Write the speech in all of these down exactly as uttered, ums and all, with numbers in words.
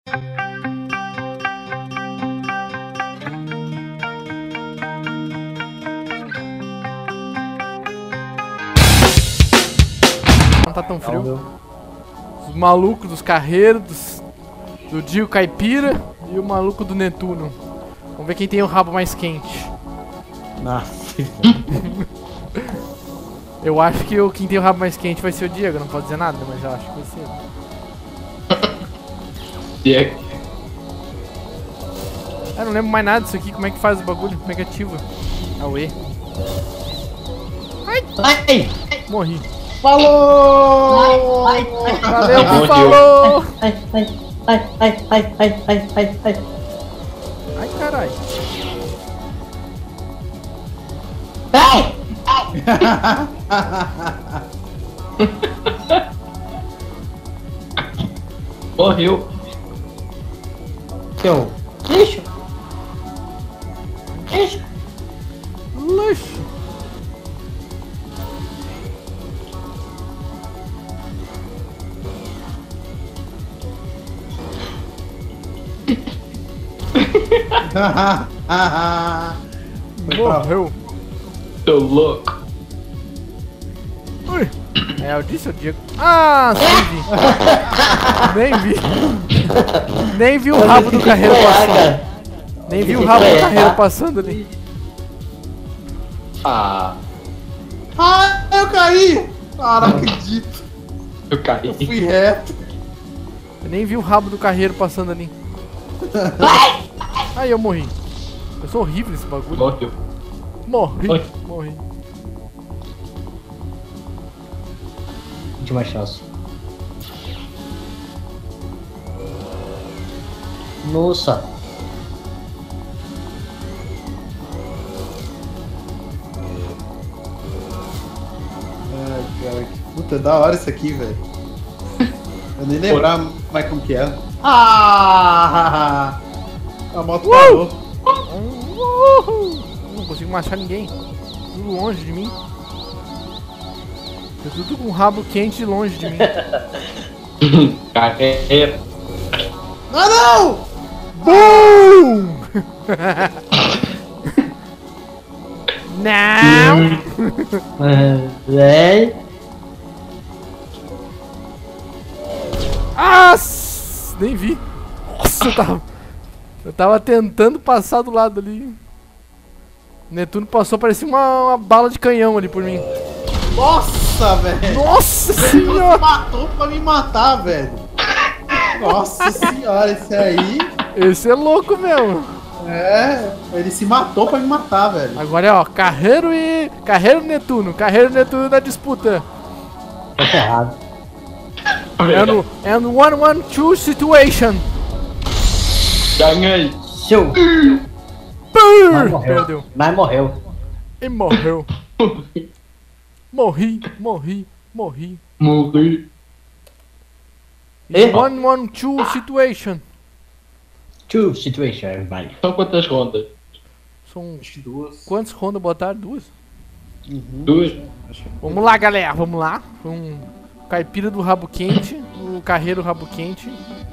Não tá tão frio. Os malucos dos carreiros, dos, do Dio Caipira e o maluco do Netuno. Vamos ver quem tem o rabo mais quente. Nossa. Eu acho que o, quem tem o rabo mais quente vai ser o Diego, não pode dizer nada, mas eu acho que vai ser. Diego. Eu não lembro mais nada disso aqui, como é que faz o bagulho, como é que ativa? Ah, o E. Ai! Ai! Morri. Falou! Ai, ai, ai, Valeu, Ai, bom, falou! ai, ai, ai, ai, ai, ai, ai, ai, ai. Ai, caralho. Ai! Morreu. Seu lixo! Lixo! Luxo. Morreu. Tô louco. Ui. É, eu disse o Diego. Ah, sim, vi. Nem vi. Nem vi o rabo do carreiro passando. Nem vi o rabo do carreiro passando ali. Ah, Ah, eu caí! Ah, não acredito. eu caí. Eu fui reto. Eu nem vi o rabo do carreiro passando ali. Aí eu morri. Eu sou horrível nesse bagulho. Morreu. Morri. Oi. Morri. Última chance. Nossa! Ai, cara, que puta da hora isso aqui, velho. Eu nem lembrava mais como que era. Ah! A moto parou. Uhul. Não consigo mais achar ninguém. Tudo longe de mim. Tô tudo com o rabo quente e longe de mim. Carreira. Ah, não! Boom! Não! Véi! Ah! s- Nem vi. Nossa, eu tava. Eu tava tentando passar do lado ali. Netuno passou, parecia uma, uma bala de canhão ali por mim. Nossa, velho! Nossa Ele senhora! matou pra me matar, velho. Nossa senhora, esse aí. Esse é louco mesmo. É, ele se matou pra me matar, velho. Agora é ó, Carreiro e. Carreiro e Netuno. Carreiro e Netuno na disputa. Tá ferrado. É no, é no one one two situation. Ganhei. Seu! Mas Purr! morreu. Perdeu. Mas morreu. E morreu. Morri, morri, morri. Morri. E? One one two situation. Two situation, everybody. São quantas rondas? São Acho que duas. quantas rondas botaram? Duas? Uhum. Duas? Acho que- Vamos lá, galera, vamos lá. Um caipira do rabo quente, o carreiro rabo quente.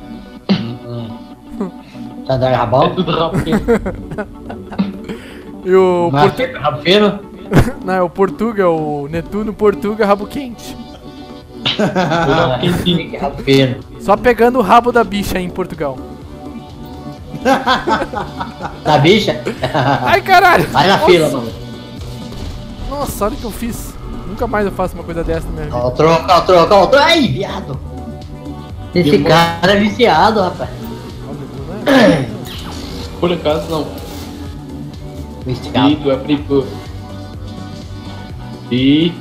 Tá dando É rabão? tudo rápido. E o Mas Portu... rabo fino? Não, é o Portuga, o Netuno Portuga rabo quente. Ah, quentinho. rabo fino. Só pegando o rabo da bicha aí em Portugal. Da bicha? Ai, caralho! Vai na Nossa. fila, mano. Nossa, olha o que eu fiz. Nunca mais eu faço uma coisa dessa na minha vida. Ó, o troco, ó, o troco, ó, o troco. Ai, viado. Esse Demônio. cara é viciado, rapaz. Ó, o Netuno é- Por acaso não. Viciado. E tu é perigoso. E.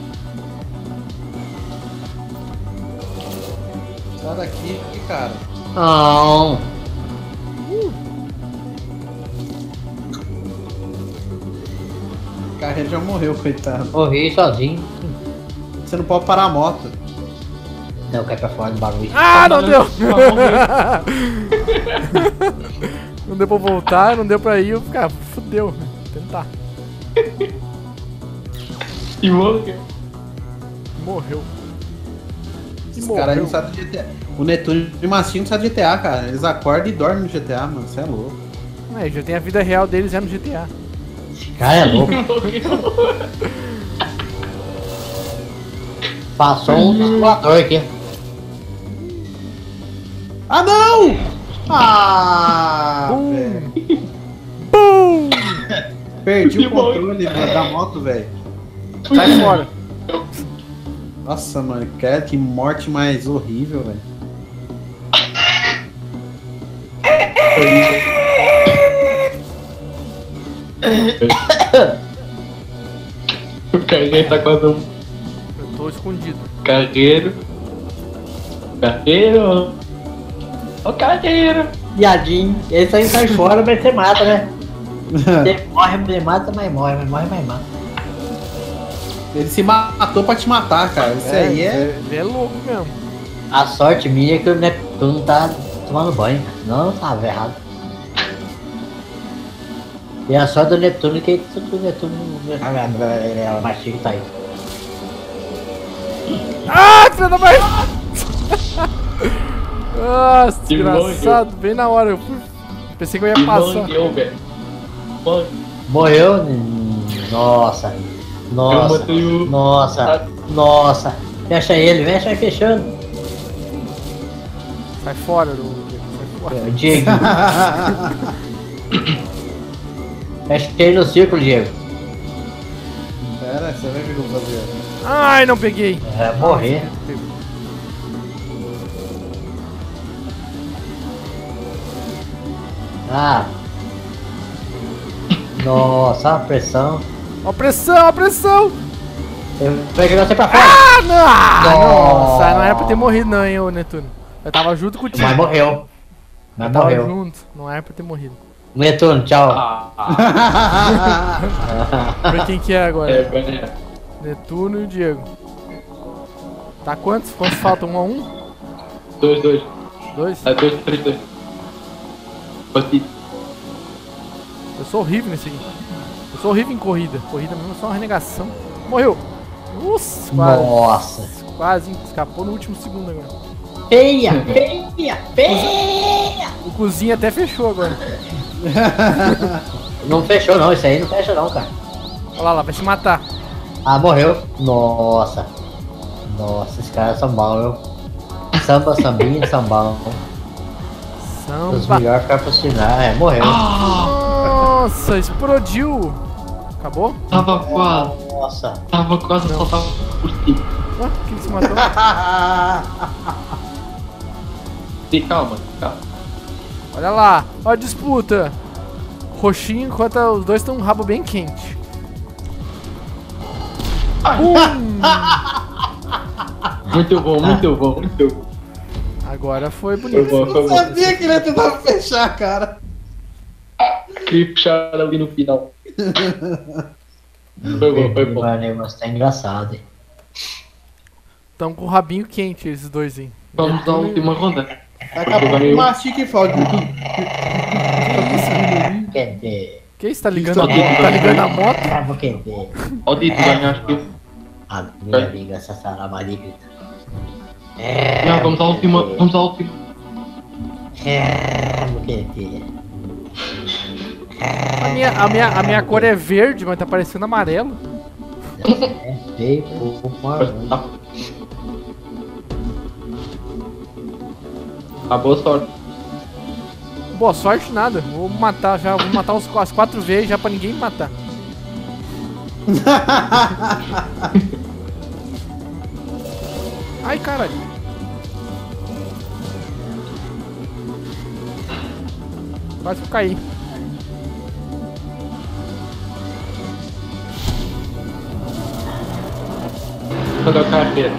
Sai daqui, cara. Não. O carreiro já morreu, coitado. Morri sozinho. Você não pode parar a moto. Não, cai pra fora do barulho. Ah, não deu! Tá Não deu pra voltar, não deu pra ir, eu ficar, fudeu. Vou tentar. E morreu. Morreu. E Os caras aí morreu. não sabem do G T A. O Netuno e o Massinho não saem de G T A, cara. Eles acordam e dormem no G T A, mano. Você é louco. É, já tem a vida real deles é no G T A. Esse cara é louco. Passou um voador aqui. Ah, não! Ah! Bum. velho. Bum! Perdi o controle velho, da moto, velho. Sai fora. Nossa, mano. Que, que morte mais horrível, velho. O cargueiro tá quase um Eu tô escondido. cargueiro. Cargueiro. Ô cargueiro. Viadinho. Esse aí sai fora, mas você mata, né? Você morre, você mata, mas morre, mas morre, mas mata. Ele se matou pra te matar, cara. Isso aí é. Ele é louco mesmo. A sorte minha é que o Neptuno tá tomando banho. Não, tava errado. E a sorte do Neptuno é que o Neptuno. Ela mastiga tá aí. Ah, filha da mãe! Nossa, Que desgraçado. Bem na hora. Eu fui... Pensei que eu ia passar. Morreu, velho. Morreu. Morreu? Nossa. Nossa. Eu matei o- Nossa. Nossa. Fecha ele, fecha aí fechando. Sai fora, do... Sai fora. Diego. Fecha ele no círculo, Diego. Pera, você vai ver o que eu vou fazer. Ai, não peguei. Vai morrer. Ah. Nossa, a pressão. Ó, pressão, ó, pressão. Eu vou jogar você pra fora. Ah, não! Ah, Nossa. Nossa, não era pra ter morrido não, hein, ô Netuno. Eu tava junto com o time. Mas morreu. Mas Eu tava morreu. junto, não era pra ter morrido. Netuno, tchau. Ah, Pra quem que é agora? é, velho. Netuno e o Diego. Tá quantos? Quantos faltam? Um a um? Dois, dois. Dois? É dois, três, dois. Bati. Eu sou horrível nesse aqui. Eu sou horrível em corrida. Corrida mesmo é só uma renegação. Morreu! Nossa, quase. Nossa. Quase, hein? Escapou no último segundo agora. Feia, feia, feia. O cozinha até fechou agora. Não fechou não, isso aí não fecha não, cara. Olha lá, lá, vai se matar. Ah, morreu. Nossa. Nossa, esses caras são bons, viu? Samba, sambinha, sambão. Os Samba. melhores ficar pro final. É, morreu. Nossa, explodiu. Acabou? Tava quase. Nossa. Tava quase, só tava por cima. Ué, quem se matou? E calma, calma. Olha lá, olha a disputa. Roxinho, enquanto os dois estão um rabo bem quente. Bum! Muito bom, muito bom, muito bom. Agora foi Foi bonito. bom, foi Eu bom. sabia que ele ia tentar fechar, cara. Queria puxar ali no final. Foi bom, foi bom. O negócio tá engraçado, hein? Estão com o rabinho quente esses dois, hein? Vamos dar a última ronda. Daqui a pouco mastica e foge. Quer ver? Que isso? Tá ligando, a, Isso aqui. tá ligando a moto? Ah, vou quer ver? Ó, Dito, ganhaste. A minha amiga Sassara Maligna. É, Já, vamos à última, vamos à última. é, vou quer ver? A minha, a, minha, a minha cor é verde, mas tá parecendo amarelo. É, veio por Tá. Ah, boa sorte. Boa sorte nada. Vou matar já, vou matar os, as quatro vezes já pra ninguém me matar. Ai, caralho. Quase que eu caí. Cadê a carteira?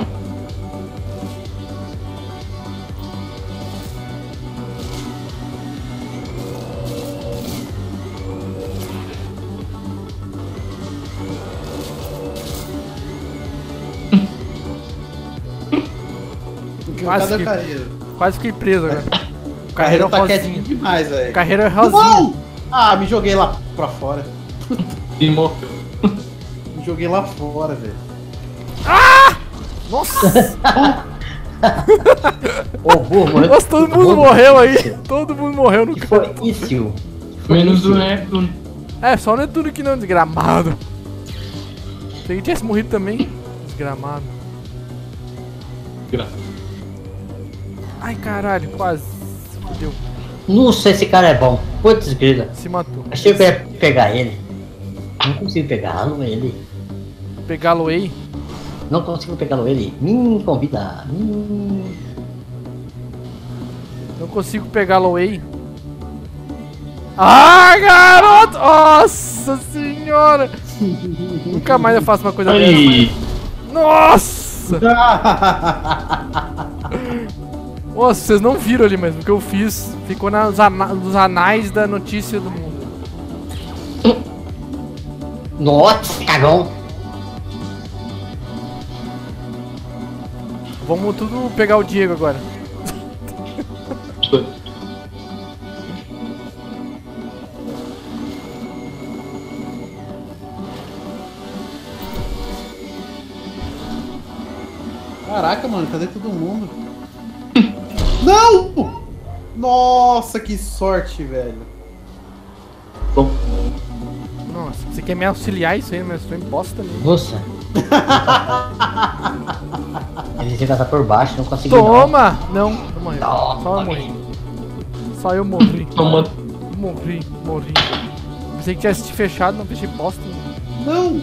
Quase Cadê que- o carreiro? Quase fiquei preso agora. O O carreiro carreiro é tá rosinha. quietinho demais, velho. O carreiro é rosinha. Não! Ah, me joguei lá pra fora. E morreu. Me joguei lá fora, velho. Nossa! O burro morreu. Nossa, todo mundo morreu aí. Todo mundo morreu no Que canto. foi isso? Menos o Neptuno. É, só o Netuno que não, desgramado. Se ele tivesse morrido também, desgramado. Graças. Ai, caralho, quase. Fudeu. Nossa, esse cara é bom. Putz, grila. Se matou. Achei que eu ia pegar ele. Não consigo pegá-lo ele. Pegá-lo aí. Não consigo pegá-lo ele. Me convida. Hum. Não consigo pegá-lo aí. Ah, garoto! Nossa senhora! Nunca mais eu faço uma coisa Aí. dessa. Nossa! Nossa, vocês não viram ali mesmo o que eu fiz. Ficou nas ana nos anais da notícia do mundo. Nossa, cagão. Vamos tudo pegar o Diego agora. Caraca, mano, cadê todo mundo? Não! Nossa, que sorte, velho. Bom, Nossa, você quer me auxiliar isso aí, mas eu tô em bosta mesmo. Nossa. Ele tem que passar por baixo, não consegui. Toma! Não, não morreu. Toma, Só eu morri. Só eu morri. toma. Morri, morri. Pensei que tivesse te fechado, não fechei bosta. Não!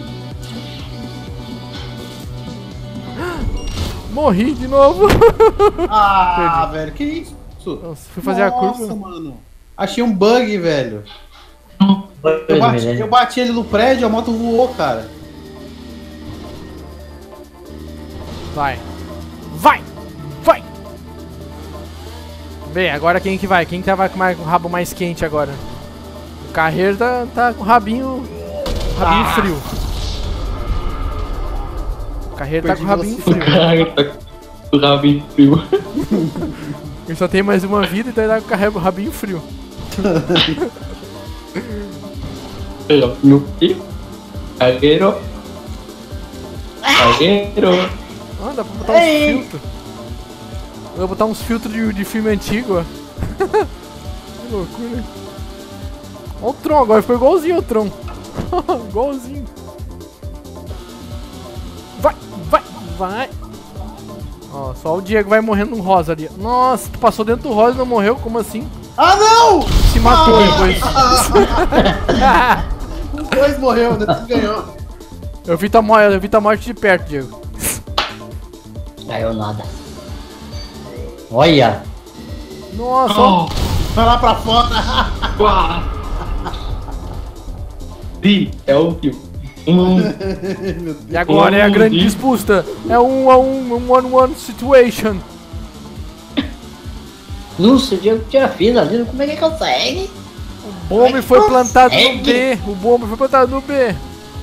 Morri de novo. Ah, velho, que isso? Nossa, fui fazer Nossa, a curva. mano. Achei um bug, velho. Foi, Eu bati, velho. eu bati ele no prédio, a moto voou, cara. Vai. Vai! Vai! Bem, agora quem que vai? Quem que tá vai com mais- com o rabo mais quente agora? O Carreiro tá, tá com o rabinho. Rabinho Ah. frio. O Carreiro tá com o rabinho Perdi frio. Cara, tá com o rabinho frio. Ele só tem mais uma vida, então ele tá com o carrego- o rabinho frio. Meu filho. Zagueiro. Zagueiro. Ah, dá pra botar uns Ei. filtros. Eu vou botar uns filtros de, de filme antigo, ó. Que loucura. Olha o Tron agora, ficou igualzinho o Tron. Igualzinho. Vai, vai, vai. Ó, só o Diego vai morrendo no rosa ali. Nossa, tu passou dentro do rosa e não morreu? Como assim? Ah, não! Se matou depois. Os dois morreu, né? Tu ganhou. Eu vi tua morte, eu vi tua morte de perto, Diego. Ganhou nada. Olha. Nossa, ó. Vai lá pra fora. Uau. Sim, é o tio. Um. Meu Deus. E agora é a grande Ih. disputa. É um a um, um one one situation. Nossa, o Diego tira fila ali. Como é que consegue? O bombe foi plantado no consegue? B. O bombe foi plantado no B.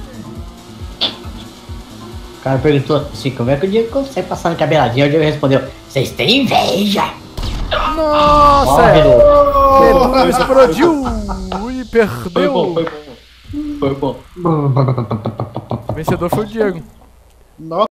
O cara perguntou assim, como é que o Diego consegue passar no cabeladinho? O Diego respondeu, vocês têm inveja. Nossa! Morre, é. louco. Ele explodiu e Foi bom, perdeu. foi bom. Foi bom. O vencedor foi o Diego. Nossa.